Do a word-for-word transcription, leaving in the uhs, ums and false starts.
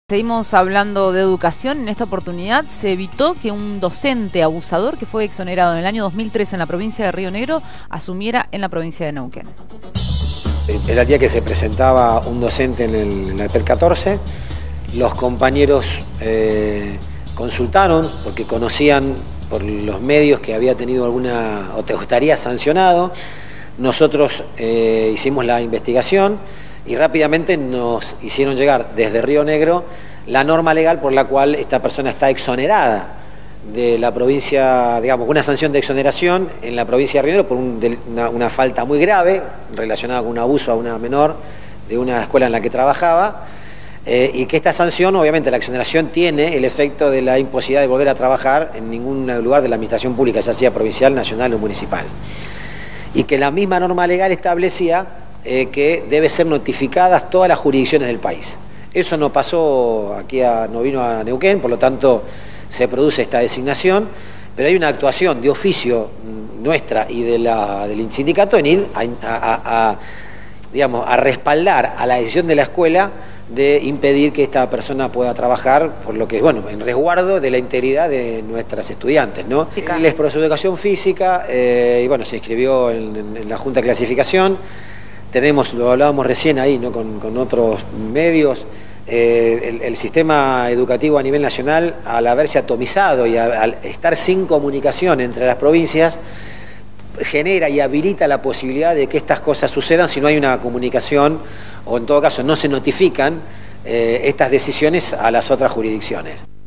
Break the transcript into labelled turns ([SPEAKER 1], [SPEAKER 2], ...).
[SPEAKER 1] Seguimos hablando de educación. En esta oportunidad se evitó que un docente abusador que fue exonerado en el año dos mil tres en la provincia de Río Negro asumiera en la provincia de Neuquén.
[SPEAKER 2] Era el día que se presentaba un docente en el, en el P E L catorce. Los compañeros eh, consultaron porque conocían por los medios que había tenido alguna o te estaría sancionado. Nosotros eh, hicimos la investigación y rápidamente nos hicieron llegar desde Río Negro la norma legal por la cual esta persona está exonerada de la provincia, digamos, una sanción de exoneración en la provincia de Río Negro por un, de, una, una falta muy grave relacionada con un abuso a una menor de una escuela en la que trabajaba, eh, y que esta sanción, obviamente la exoneración tiene el efecto de la imposibilidad de volver a trabajar en ningún lugar de la administración pública, ya sea provincial, nacional o municipal. Y que la misma norma legal establecía eh, que debe ser notificadas todas las jurisdicciones del país. Eso no pasó aquí, a, no vino a Neuquén, por lo tanto se produce esta designación, pero hay una actuación de oficio nuestra y de la, del sindicato en ir a, a, a, digamos, a respaldar a la decisión de la escuela de impedir que esta persona pueda trabajar, por lo que es, bueno, en resguardo de la integridad de nuestras estudiantes, ¿no? Él es profesor de educación física, eh, y bueno, se inscribió en, en, en la Junta de Clasificación. Tenemos, lo hablábamos recién ahí, ¿no? con, con otros medios, eh, el, el sistema educativo a nivel nacional, al haberse atomizado y a, al estar sin comunicación entre las provincias, genera y habilita la posibilidad de que estas cosas sucedan si no hay una comunicación o en todo caso no se notifican eh, estas decisiones a las otras jurisdicciones.